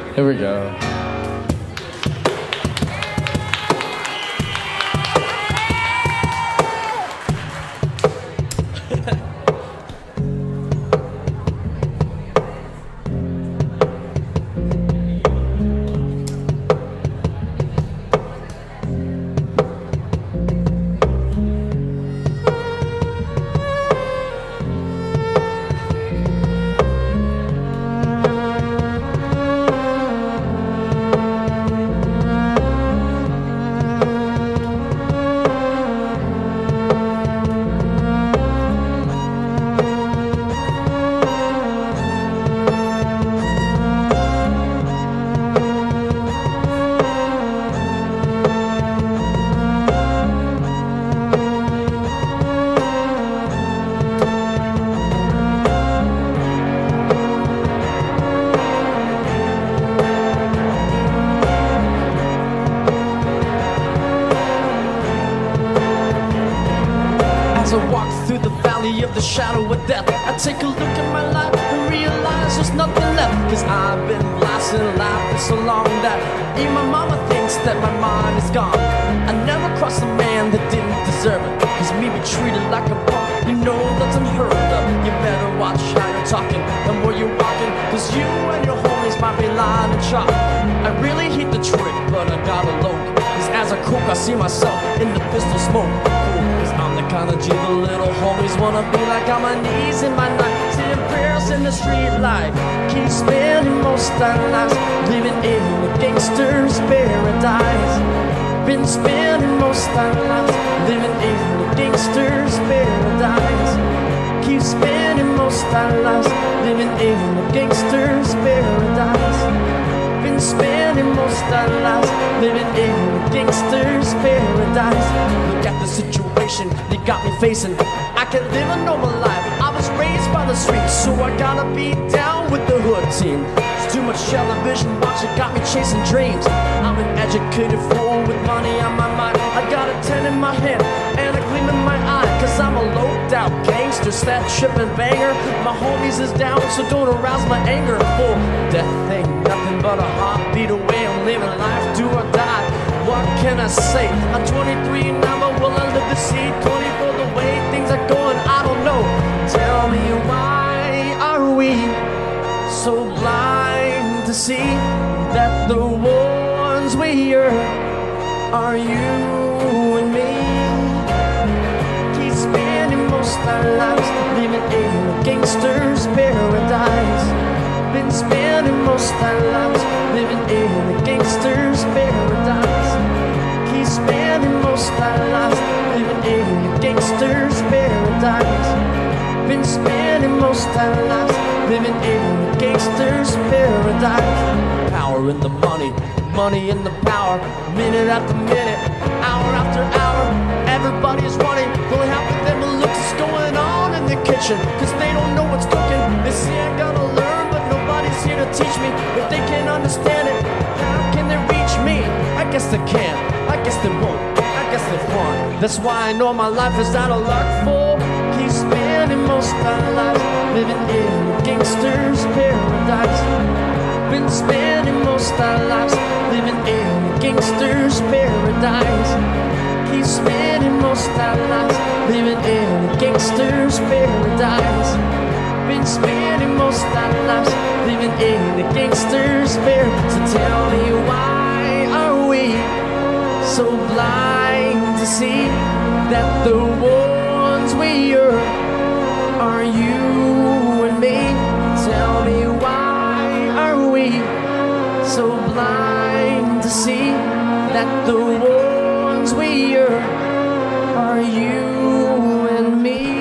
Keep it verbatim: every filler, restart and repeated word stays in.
Here we go. Take a look at my life and realize there's nothing left. Cause I've been blasting life for so long that even my mama thinks that my mind is gone. I never crossed a man that didn't deserve it. Cause me be treated like a punk, you know that's unheard of. You better watch how you're talking and where you're walking. Cause you and your homies might be lying and chalk. I really hate the trick, but I gotta load. Cause as I cook, I see myself in the pistol smoke. I'm the kind of G the little homies wanna be like. On my knees in my night, saying prayers in the street life. Keep spending most our lives living in a gangster's paradise. Been spending most our lives living in a gangster's paradise. Keep spending most our lives living in a gangster's paradise. Been spending most our lives living in a gangster's paradise. Look at the situation they got me facing. I can't live a normal life. I was raised by the streets, so I gotta be down with the hood team. It's too much television watching got me chasing dreams. I'm an educated fool with money on my mind. I got a ten in my hand and a gleam in my eye. Cause I'm a loped out gangster, snap, trippin' banger. My homies is down, so don't arouse my anger. Full death ain't nothing but a heartbeat away. I'm living life, do or die. What can I say? I'm twenty-three now, but will I live to see twenty-four? The way things are going, I don't know. Tell me, why are we so blind to see that the ones we are are you and me? Keep spending most our lives living in a gangster's paradise. Been spending most our lives living in a gangster's paradise. Keep spending most our lives living in a gangster's paradise. Been spending most our lives living in a gangster's paradise. Power in the money, money in the power. Minute after minute, hour after hour, everybody's running. Don't have with them look what's going on in the kitchen. Cause they don't know what's cooking. They say I gotta learn, but nobody's here to teach me. If they can't understand it, how can they reach me? I guess they can, I guess they won't, I guess they won't. That's why I know my life is out of luck for. Keep spending most our lives living in a gangster's paradise. Been spending most our lives living in a gangster's paradise. Keep spending most our lives living in a gangster's paradise. Been spending most our lives living in a gangster's paradise. So tell me, why are we so blind to see that the ones we are are you and me? Tell me, why are we so blind to see that the ones we are are you and me?